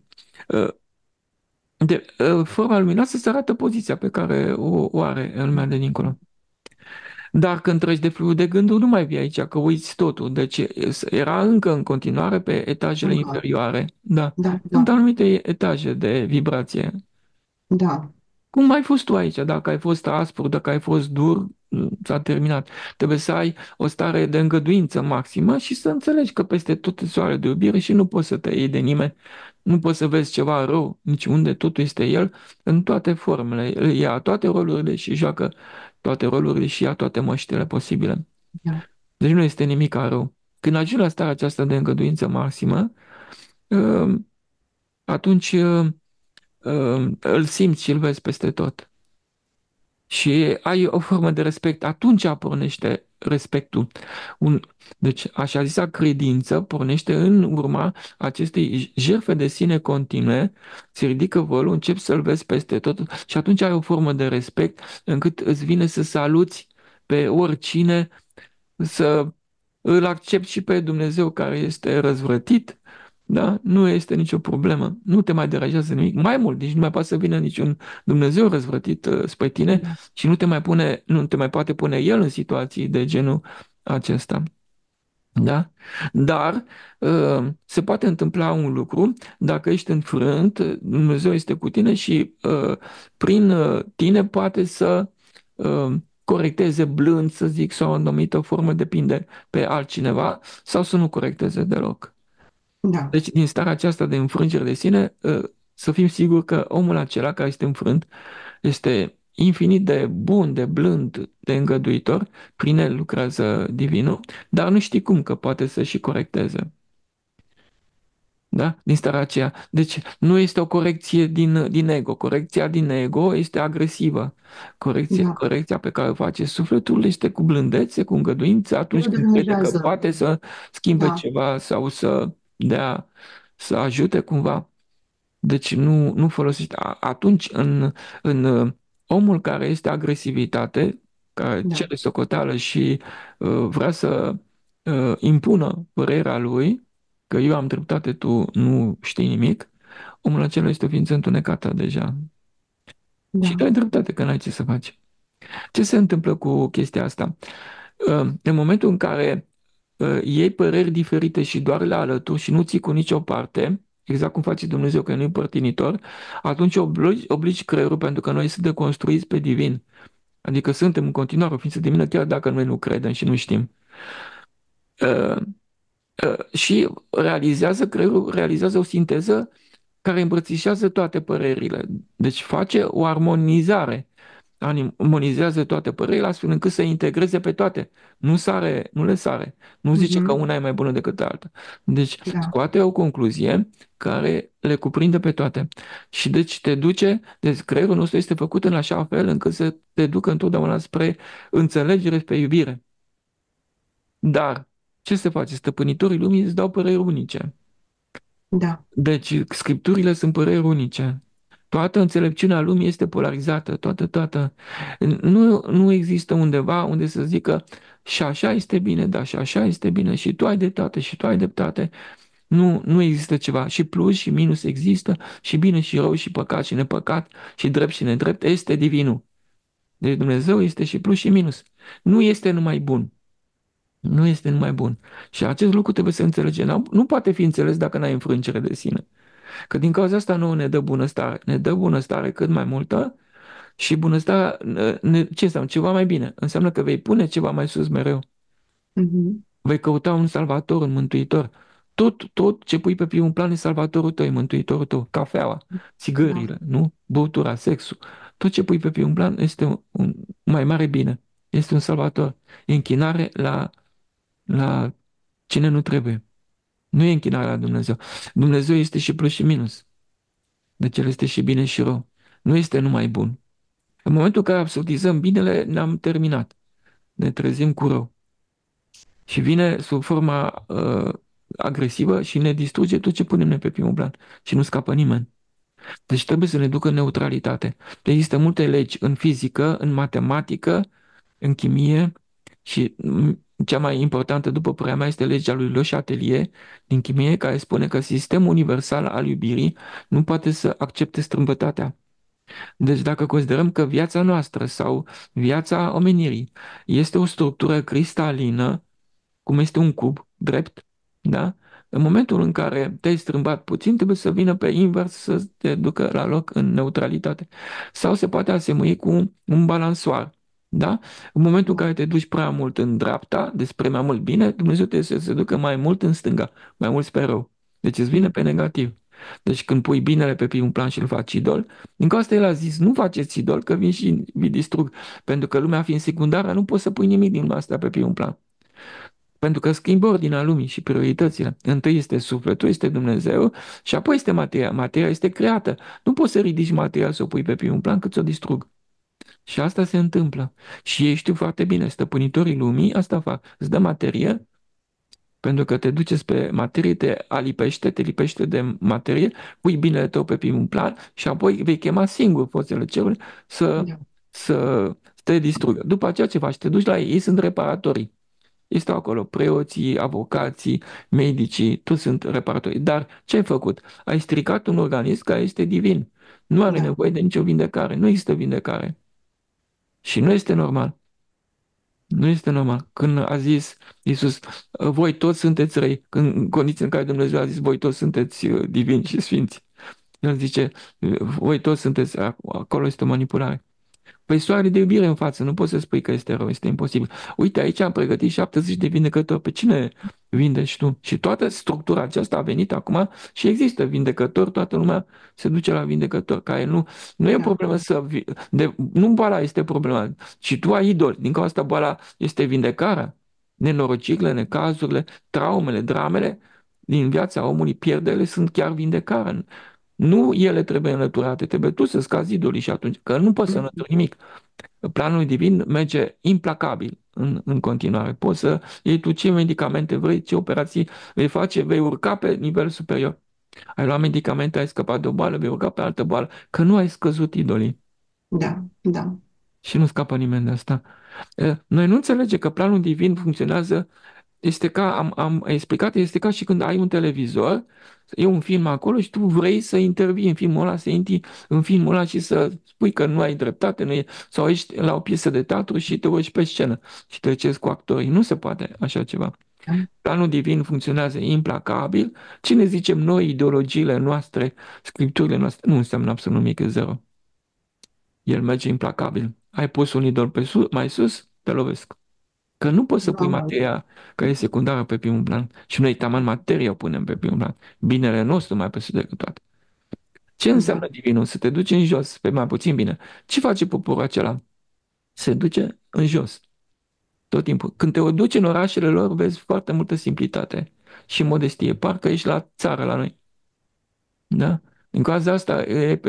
forma luminoasă se arată poziția pe care o are în lumea de dincolo. Dar când treci de fluid de gânduri, nu mai vii aici, că uiți totul. Deci era încă în continuare pe etajele Încă. inferioare. Da. Da, Sunt da, anumite etaje de vibrație. da, Cum ai fost tu aici? Dacă ai fost aspru, dacă ai fost dur, s-a terminat. Trebuie să ai o stare de îngăduință maximă și să înțelegi că peste tot îți soare de iubire și nu poți să te iei de nimeni, nu poți să vezi ceva rău niciunde, totul este el în toate formele. El ia toate rolurile și joacă toate rolurile și ia toate măștile posibile. da, Deci nu este nimic rău. Când ajungi la starea aceasta de îngăduință maximă, uh, atunci îl simți și îl vezi peste tot. Și ai o formă de respect, atunci pornește respectul. Un, deci, așa zisa credință pornește în urma acestei jertfe de sine continue, se ridică vălul, începi să-l vezi peste tot și atunci ai o formă de respect încât îți vine să saluți pe oricine, să îl accepti și pe Dumnezeu care este răzvrătit, da? Nu este nicio problemă. Nu te mai deranjează nimic. Mai mult, deci nu mai poate să vină niciun Dumnezeu răzvrătit spre tine da, și nu te mai poate pune El în situații de genul acesta. Da? Dar se poate întâmpla un lucru dacă ești înfrânt, Dumnezeu este cu tine și prin tine poate să corecteze blând, să zic, sau o anumită formă, depinde pe altcineva, sau să nu corecteze deloc. da, Deci, din starea aceasta de înfrângere de sine, să fim siguri că omul acela care este înfrânt este infinit de bun, de blând, de îngăduitor, prin el lucrează divinul, dar nu știi cum că poate să și corecteze. Da? Din starea aceea. Deci nu este o corecție din ego. Corecția din ego este agresivă. da. Corecția pe care o face sufletul este cu blândețe, cu îngăduință, atunci Nu când crede că deranjează. poate să schimbe Da, ceva sau să dea, să ajute cumva. Deci nu folosește. Atunci, în omul care este agresivitate, care da, cere socoteală și vrea să impună părerea lui, că eu am dreptate, tu nu știi nimic, omul acela este o ființă întunecată deja. Și tu da, ai dreptate că n-ai ce să faci. Ce se întâmplă cu chestia asta? În momentul în care iei păreri diferite și doar le alături și nu ții cu nicio parte, exact cum face Dumnezeu că nu e părtinitor, atunci obligi creierul pentru că noi suntem construiți pe divin. Adică suntem în continuare o ființă divină chiar dacă noi nu credem și nu știm. Uh, și creierul realizează o sinteză care îmbrățișează toate părerile. Deci face o armonizare, armonizează toate părerile astfel încât să integreze pe toate. Nu le sare. Nu zice că mhm, una e mai bună decât alta. Deci da, scoate o concluzie care le cuprinde pe toate. Și deci deci creierul nostru este făcut în așa fel încât să te ducă întotdeauna spre înțelegere, spre iubire. Dar ce se face? Stăpânitorii lumii îți dau păreri unice. da, Deci, scripturile sunt păreri unice. Toată înțelepciunea lumii este polarizată, toată. Nu există undeva unde să zică și așa este bine, da, și așa este bine, și tu ai dreptate, și tu ai dreptate. Nu există ceva. Și plus și minus există, și bine și rău, și păcat și nepăcat, și drept și nedrept, este divinul. Deci Dumnezeu este și plus și minus. Nu este numai bun. Nu este numai bun. Și acest lucru trebuie să înțelegem. Nu poate fi înțeles dacă n-ai înfrângere de sine. Că din cauza asta nouă ne dă bunăstare. Ne dă bunăstare cât mai multă și bunăstarea, ce înseamnă? Ceva mai bine. Înseamnă că vei pune ceva mai sus mereu. mhm, Vei căuta un salvator, un mântuitor. Tot ce pui pe primul plan e salvatorul tău, e mântuitorul tău. Cafeaua, da, țigările, nu? Băutura, sexul. Tot ce pui pe primul plan este un mai mare bine. Este un salvator. E închinare la cine nu trebuie. Nu e închinare la Dumnezeu. Dumnezeu este și plus și minus. Deci el este și bine și rău. Nu este numai bun. În momentul în care absurdizăm binele, ne-am terminat. Ne trezim cu rău. și vine sub forma agresivă și ne distruge tot ce punem noi pe primul plan și nu scapă nimeni. Deci trebuie să ne ducă în neutralitate. Există multe legi în fizică, în matematică, în chimie și cea mai importantă, după părerea mea, este legea lui Le Chatelier din chimie, care spune că sistemul universal al iubirii nu poate să accepte strâmbătatea. Deci dacă considerăm că viața noastră sau viața omenirii este o structură cristalină, cum este un cub drept, da? În momentul în care te-ai strâmbat puțin, trebuie să vină pe invers să te ducă la loc în neutralitate. Sau se poate asemui cu un balansoar, da? În momentul în care te duci prea mult în dreapta, despre mai mult bine, Dumnezeu trebuie să se ducă mai mult în stânga, mai mult spre rău. Deci îți vine pe negativ. Deci când pui binele pe primul plan și îl faci idol, din cauza asta el a zis, nu faceți idol, că vin și vi distrug. Pentru că lumea fiind secundară, nu poți să pui nimic din asta pe primul plan. Pentru că schimbă ordinea lumii și prioritățile. Întâi este sufletul, este Dumnezeu și apoi este materia. Materia este creată. Nu poți să ridici materia să o pui pe primul plan cât să o distrug. Și asta se întâmplă. Și ei știu foarte bine, stăpânitorii lumii asta fac. Îți dă materie, pentru că te duce spre materie, te lipește de materie, pui binele tău pe primul plan și apoi vei chema singur forțele cerului să, Da, să te distrugă. După aceea ce faci? Te duci la ei, ei sunt reparatorii. Este acolo preoții, avocații, medicii, toți sunt reparatori. Dar ce ai făcut? Ai stricat un organism care este divin. Nu are da, nevoie de nicio vindecare. Nu există vindecare. Și nu este normal. Nu este normal. Când a zis Iisus, voi toți sunteți răi, în condiții în care Dumnezeu a zis, voi toți sunteți divini și sfinți. El zice, voi toți sunteți, acolo este o manipulare. Păi soarele de iubire în față, nu poți să spui că este rău, este imposibil. Uite, aici am pregătit 70 de vindecători. Pe cine vindești tu? Și toată structura aceasta a venit acum și există vindecători, toată lumea se duce la vindecător, care nu e o da, problemă nu boala este problema, ci tu ai idoli. Din cauza asta boala este vindecarea. Nenorocirile, necazurile, traumele, dramele din viața omului, pierderile sunt chiar vindecarea. Nu ele trebuie înlăturate, trebuie tu să scazi idolii și atunci, că nu poți să înlături nimic. Planul divin merge implacabil în continuare. Poți să iei tu ce medicamente vrei, ce operații vei face, vei urca pe nivel superior. Ai luat medicamente, ai scăpat de o boală, vei urca pe altă boală, că nu ai scăzut idolii. da, da, Și nu scapă nimeni de asta. Noi nu înțelegem că planul divin funcționează, este ca, am explicat, este ca și când ai un televizor, e un film acolo și tu vrei să intervii în filmul ăla, să intri în filmul ăla și să spui că nu ai dreptate, nu e, sau ești la o piesă de teatru și te urci pe scenă și trecezi cu actorii. Nu se poate așa ceva. da, Planul divin funcționează implacabil. Cine zicem noi, ideologiile noastre, scripturile noastre, nu înseamnă absolut nimic, e zero. El merge implacabil. Ai pus un idol pe mai sus, te lovesc. Că nu poți să nu pui am mai, materia care e secundară pe primul plan. Și noi taman materia o punem pe primul plan. Binele nostru mai presus decât toate. Ce înseamnă da, divinul? Să te duci în jos, pe mai puțin bine. Ce face poporul acela? Se duce în jos, tot timpul. Când te duci în orașele lor, vezi foarte multă simplitate și modestie. Parcă ești la țară la noi. Da? În cauza asta,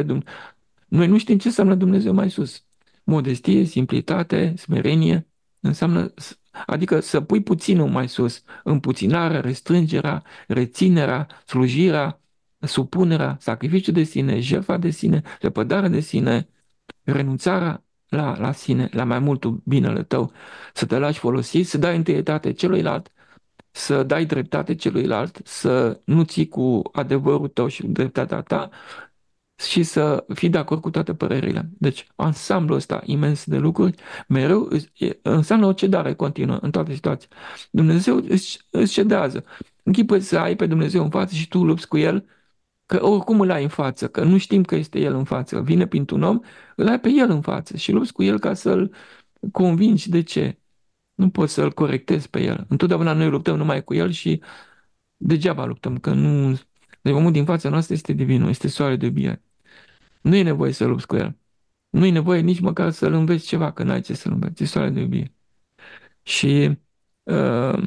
noi nu știm ce înseamnă Dumnezeu mai sus. Modestie, simplitate, smerenie, înseamnă, adică să pui puținul mai sus, împuținarea, restrângerea, reținerea, slujirea, supunerea, sacrificiul de sine, jertfa de sine, lepădarea de sine, renunțarea la sine, la mai multul binele tău, să te lași folosit, să dai întâietate celuilalt, să dai dreptate celuilalt, să nu ții cu adevărul tău și dreptatea ta, și să fii de acord cu toate părerile. Deci, ansamblul ăsta imens de lucruri mereu înseamnă o cedare continuă în toate situațiile. Dumnezeu îți cedează. Închipă să ai pe Dumnezeu în față și tu lupți cu El, că oricum îl ai în față, că nu știm că este El în față. Vine printr-un om, îl ai pe El în față și lupți cu El ca să-L convingi de ce. Nu poți să-L corectezi pe El. Întotdeauna noi luptăm numai cu El și degeaba luptăm, că nu... Deci omul din fața noastră este divinul, este soare de iubire. Nu e nevoie să lupți cu el. Nu e nevoie nici măcar să-l înveți ceva, că n-ai ce să-l înveți. E soare de iubire. Și uh,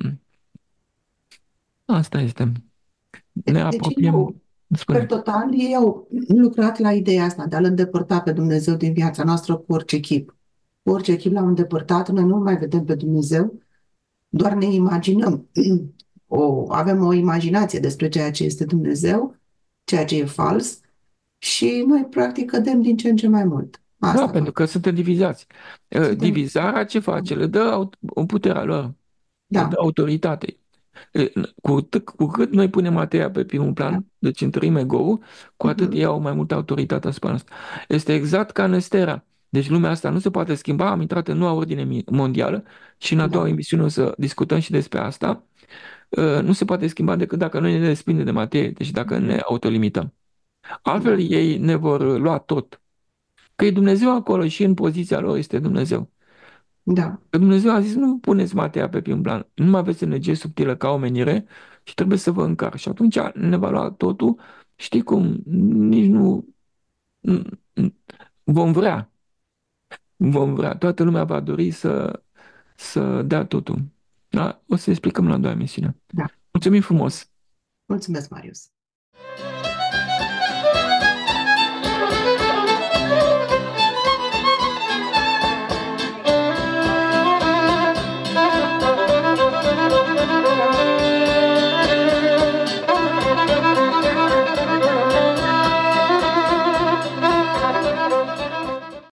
asta este. Ne deci apropiem. eu, per Spune. total, ei au lucrat la ideea asta de a-L îndepărta pe Dumnezeu din viața noastră cu orice chip. Cu orice chip l-am îndepărtat, noi nu mai vedem pe Dumnezeu doar ne imaginăm, avem o imaginație despre ceea ce este Dumnezeu, ceea ce e fals și noi practic cădem din ce în ce mai mult. Da, Asta pentru fac. că suntem divizați. Suntem... Divizarea ce face? Le dă puterea lor, le dă Da, autoritate. Cu cât noi punem materia pe primul da. plan, deci întărim ego-ul, cu atât ei Mhm. au mai multă autoritate asupra noastră. Este exact ca în Estera. Deci lumea asta nu se poate schimba, am intrat în noua ordine mondială și în a doua Da. emisiune o să discutăm și despre asta. Nu se poate schimba decât dacă noi ne desprindem de materie, deci dacă ne Mhm. autolimităm. Altfel Da. ei ne vor lua tot. Că e Dumnezeu acolo și în poziția lor este Dumnezeu. Da. Că Dumnezeu a zis, nu puneți materia pe prim plan, nu mai aveți energie subtilă ca omenire și trebuie să vă încar. Și atunci ne va lua totul, știi cum, nici nu vom vrea, vom vrea. Toată lumea va dori să dea totul. Da? O să explicăm la a doua emisiune. Da. Mulțumim frumos! Mulțumesc, Marius.